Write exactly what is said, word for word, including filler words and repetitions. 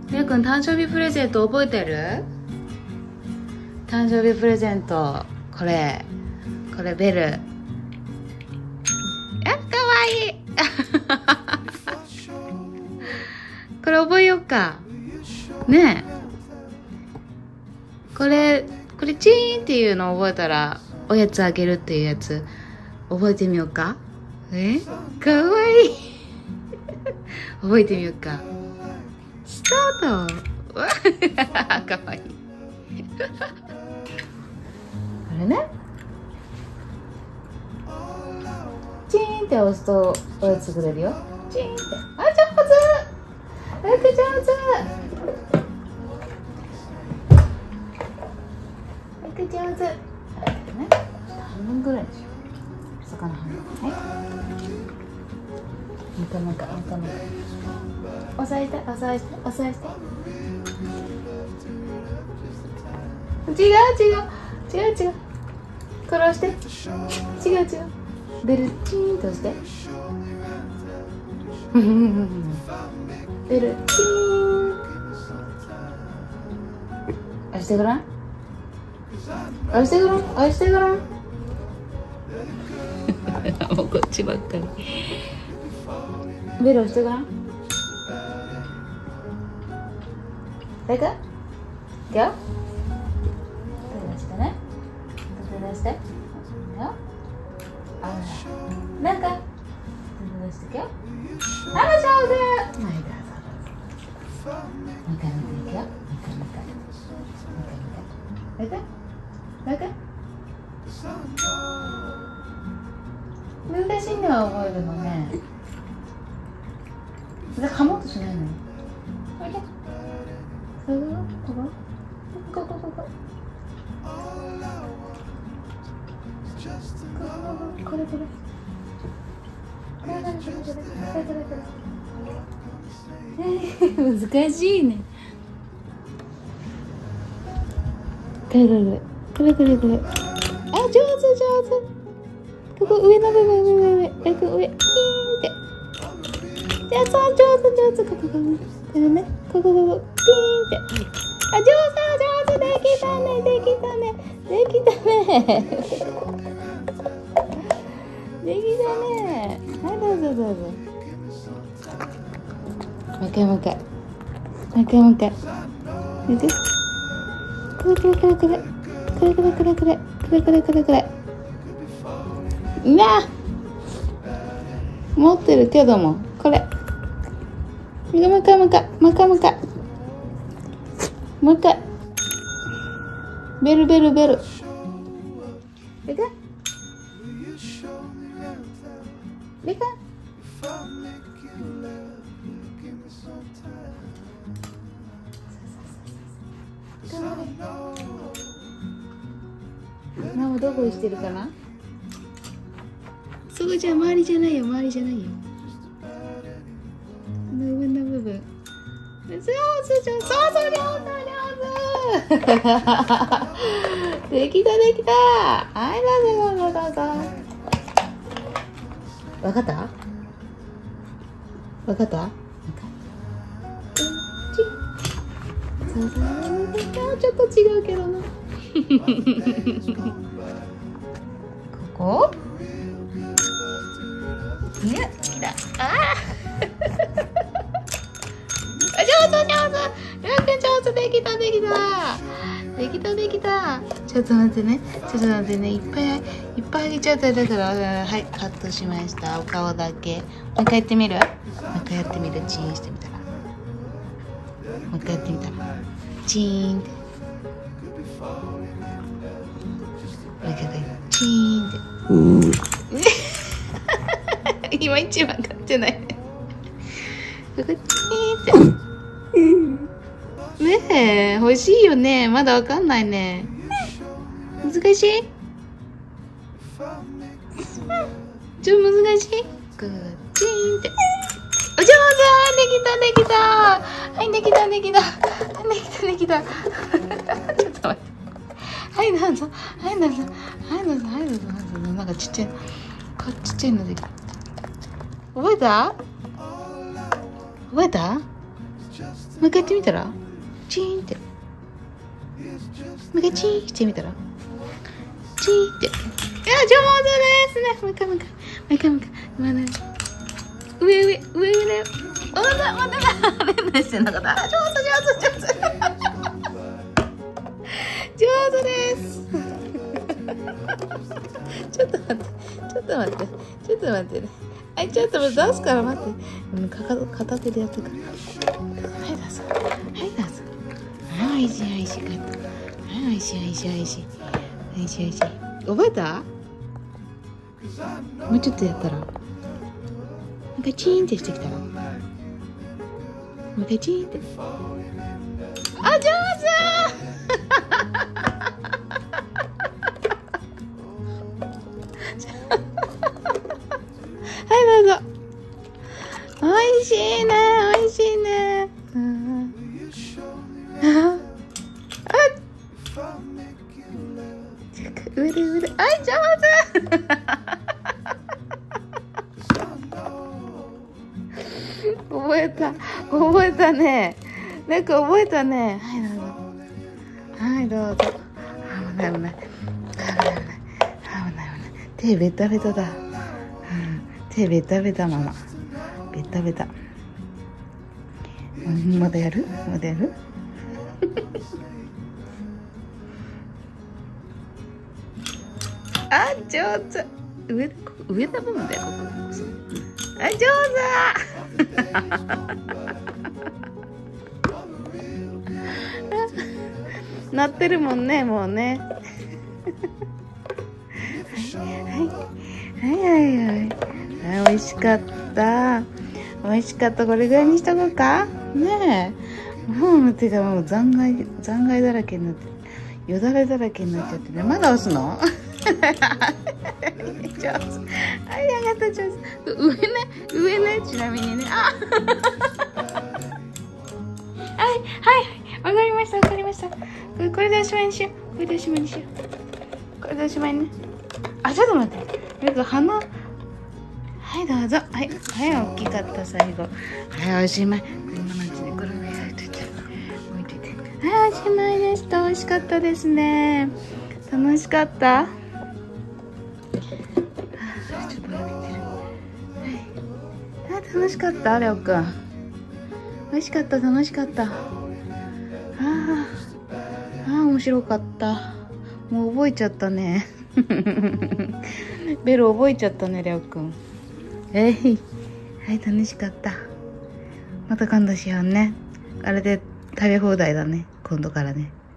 りょうくん誕生日プレゼント覚えてる？誕生日プレゼント、これこれベル。あ、かわいいこれ覚えようかね。えこれこれチーンっていうの覚えたらおやつあげるっていうやつ覚えてみようか。え、かわいい覚えてみようか。スタートかわいいこれね、チーンって押すとおやつくれるよ。チーンって、あ、上手、よく上手、よく上手。ね、半分ぐらいでしょ。魚半分。はい。もう一回もう一回もう一回もう一回。押さえて押さえて押さえて。違う違う違う違う。これ押して。違う違う。ベルチーンと押して。ベルチーン。押してごらん。押してごらん。押してごらん。もうこっちばっかり。ベル押してごらん。いく？いくよ。手出してね。手出して。よ。あら。なんか。手出していくよ。あら、上手。はい、どうぞどうぞ。もう一回もう一回いくよ。もう一回もう一回。もう一回もう一回。いく？いく？難しいんだよ、覚えるのね。それ噛もうとしないのよ。おいで。こここここここここれこれこれこれこれこれこれ難しいね。これこれこれこれこれ、あ、上手上手。ここ上の部分上上上上上上ピーンって。じゃあそう上手上手。こここここれね、ここここピーンって。あ、上手上手、できたねできたねできたねできたね。はい、どうぞどうぞ。もう一回もう一回もう一回もう一回。いく？これこれこれこれこれこれこれこれこれこれこれこれ。うわ、持ってるけどもこれ。もう一回もう一回もう一回もう一回もう一回。ベルベルベル。いく？いく？ママどこにしてるかな。そこじゃ周りじゃないよ、周りじゃないよ。この上の部分。上手上手、そうそう、上手上手。できたできた。はい、どうぞどうぞどうぞ。わかった？わかった？そうそう、ちょっと違うけどな。ここ？いや、きた。ああ。上手上手。りょうくん上手、できたできた。できたできた。ちょっと待ってね。ちょっと待ってね。いっぱいいっぱいあげちゃっただから、はい、カットしました。お顔だけ。もう一回やってみる？もう一回やってみる。チーンしてみたら。もう一回やってみたら。チーンって。もう一回チーンって。今一番買ってない。ここチーンって。ねえ、欲しいよね。まだわかんないね。難しい？ちょっと難しい？ここチーンって。お上手！できたできた。はいできたできた。はいできたできた。ちょっと待って。はいどうぞ。はいどうぞ。はいどうぞ。はいどうぞ。はいどうぞ。なんかちっちゃい。こちっちゃいのできた。覚えた？覚えた？ う一回やってみたら、チーンって。もう一回チーンしてみたら、チーンって。いや、上手ですね。もう一回もう一回。もう一回もう一回。まだ上上上上だよ。まだまだだ。連打してなかった。あ、上手上手上手。上手です。ちょっと待って。ちょっと待って。ちょっと待ってね。はい、ちょっと出すから待って。うん、かか片手でやってくから。はい、どうぞ。はい、どうぞ。はい、おいしい、おいしい。はい、おいしい、おいしい、おいしい。おいしい、おいしい。覚えた？もうちょっとやったら。なんかチーンってしてきたら。もう一回チーンって。あ、上手はい、どうぞ。おいしいね、おいしいね。うん、あ、上で上で、はい、上手。覚えた、覚えたね。なんか覚えたね。はい、どうぞ。はい、どうぞ。危ない危ない。危ない危ない。危ない危ない。手ベタベタだ。うん、手ベタベタママ。ベタベタ。うん、まだやる？まだやる？あ、上手。上上の部分だよ、ここ。あ、上手。なってるもんね、もうね。はいはいはいはいはい、美味しかった。美味しかった。これぐらいにしとこうか。ねえ。もう手がもう残骸残骸だらけになってる。よだれだらけになっちゃってね。まだ押すの？上手。はい、上がった上手。上ね、上ね、ちなみにね。あ。はいはいはい、わかりましたわかりました。これこれでおしまいにしよう。これでおしまいにしよう。これでおしまいね。あ、ちょっと待って。なんか鼻。はい、どうぞ。はい、はい、大きかった最後。はい、おしまい。こんな感じでこれをやいといて。置いといて。はい、おしまいでした。美味しかったですね。楽しかった。楽しかった、レオくん。美味しかった、楽しかった。ああ、ああ、面白かった。もう覚えちゃったね。ベル覚えちゃったね、レオくん。えい、はい、楽しかった。また今度しようね。あれで食べ放題だね、今度からね。